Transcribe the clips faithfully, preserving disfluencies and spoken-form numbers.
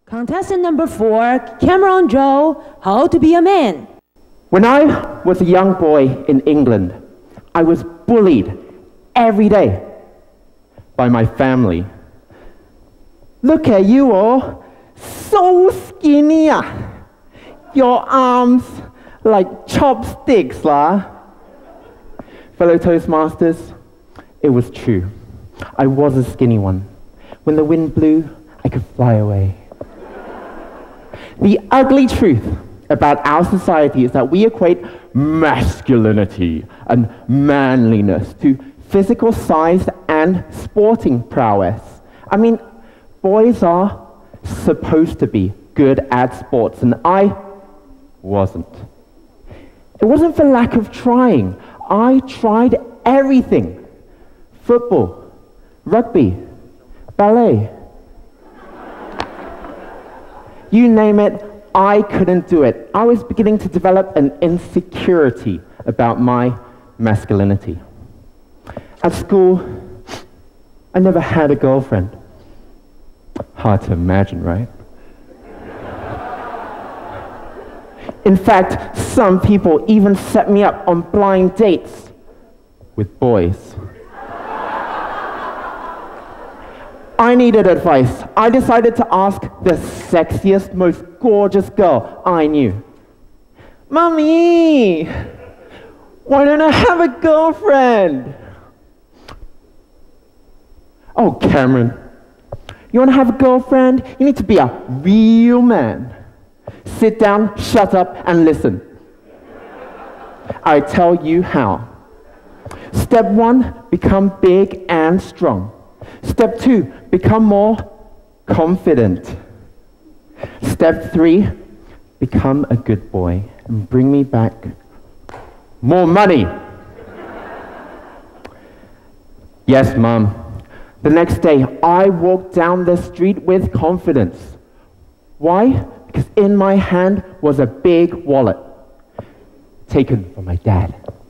Contestant number four, Cameron Joe, How to Be a Man. When I was a young boy in England, I was bullied every day by my family. Look at you all, so skinny ah. Your arms like chopsticks lah. Fellow Toastmasters, it was true. I was a skinny one. When the wind blew, I could fly away. The ugly truth about our society is that we equate masculinity and manliness to physical size and sporting prowess. I mean, boys are supposed to be good at sports, and I wasn't. It wasn't for lack of trying. I tried everything. Football, rugby, ballet. You name it, I couldn't do it. I was beginning to develop an insecurity about my masculinity. At school, I never had a girlfriend. Hard to imagine, right? In fact, some people even set me up on blind dates with boys. I needed advice. I decided to ask the sexiest, most gorgeous girl I knew. Mommy, why don't I have a girlfriend? Oh, Cameron, you want to have a girlfriend? You need to be a real man. Sit down, shut up, and listen. I tell you how. Step one, become big and strong. Step two, become more confident. Step three, become a good boy and bring me back more money. Yes, Mom. The next day, I walked down the street with confidence. Why? Because in my hand was a big wallet, taken from my dad.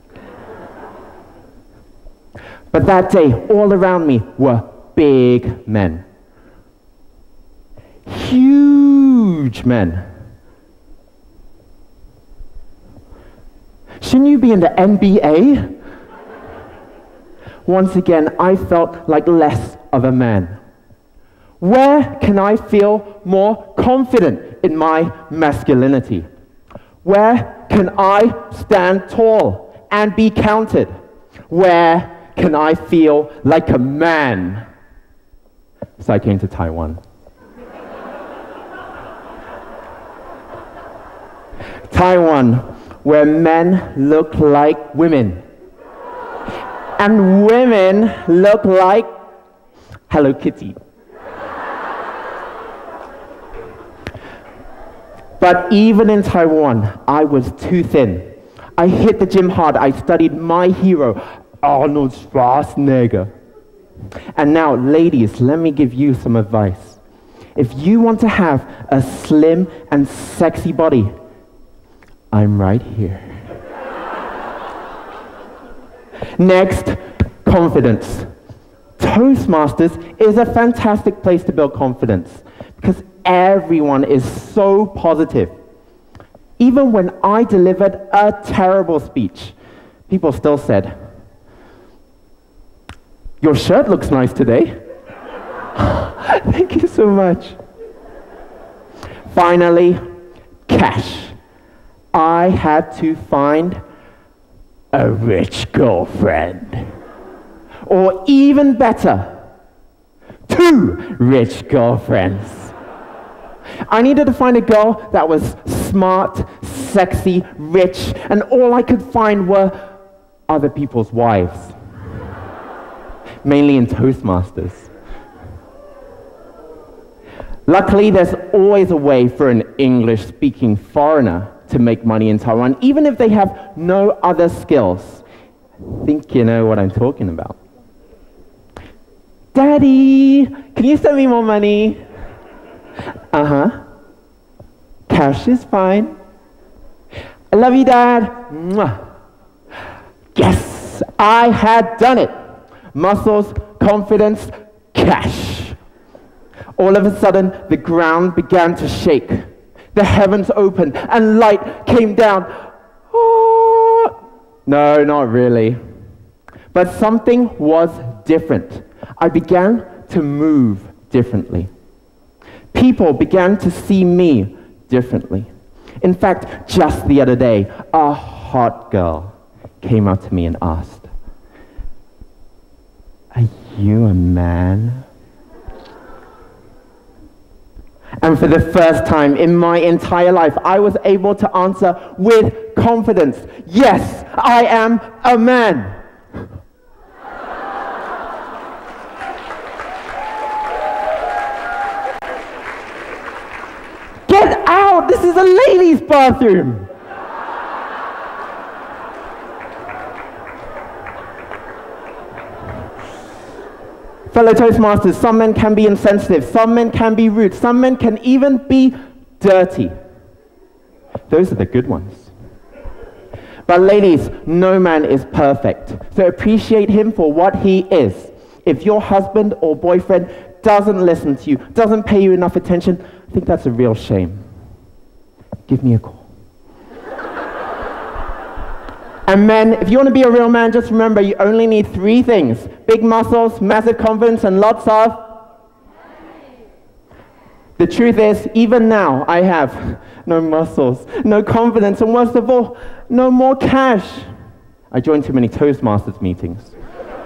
But that day, all around me were big men. Huge men. Shouldn't you be in the N B A? Once again, I felt like less of a man. Where can I feel more confident in my masculinity? Where can I stand tall and be counted? Where can I feel like a man? So I came to Taiwan. Taiwan, where men look like women. And women look like Hello Kitty. But even in Taiwan, I was too thin. I hit the gym hard. I studied my hero, Arnold Schwarzenegger. And now, ladies, let me give you some advice. If you want to have a slim and sexy body, I'm right here. Next, confidence. Toastmasters is a fantastic place to build confidence because everyone is so positive. Even when I delivered a terrible speech, people still said, "Your shirt looks nice today." Thank you so much. Finally, cash. I had to find a rich girlfriend. Or even better, two rich girlfriends. I needed to find a girl that was smart, sexy, rich, and all I could find were other people's wives. Mainly in Toastmasters. Luckily, there's always a way for an English-speaking foreigner to make money in Taiwan, even if they have no other skills. I think you know what I'm talking about. Daddy, can you send me more money? Uh-huh. Cash is fine. I love you, Dad. Mwah. Yes, I had done it. Muscles, confidence, cash. All of a sudden, the ground began to shake. The heavens opened and light came down. Oh, no, not really. But something was different. I began to move differently. People began to see me differently. In fact, just the other day, a hot girl came up to me and asked, "Are you a man?" And for the first time in my entire life, I was able to answer with confidence, "Yes, I am a man." Get out! This is a ladies' bathroom! Fellow Toastmasters, some men can be insensitive, some men can be rude, some men can even be dirty. Those are the good ones. But ladies, no man is perfect, so appreciate him for what he is. If your husband or boyfriend doesn't listen to you, doesn't pay you enough attention, I think that's a real shame. Give me a call. And men, if you want to be a real man, just remember you only need three things: big muscles, massive confidence, and lots of... The truth is, even now, I have no muscles, no confidence, and worst of all, no more cash. I joined too many Toastmasters meetings.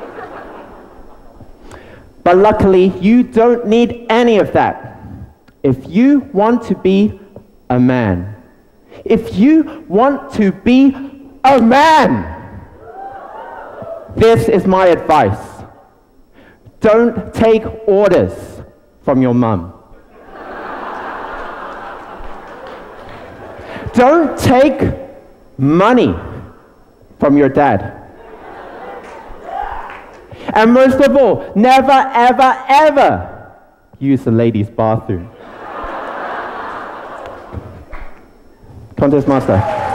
But luckily, you don't need any of that. If you want to be a man, if you want to be a man, this is my advice. Don't take orders from your mum. Don't take money from your dad. And most of all, never, ever, ever use the ladies' bathroom. Contest Master.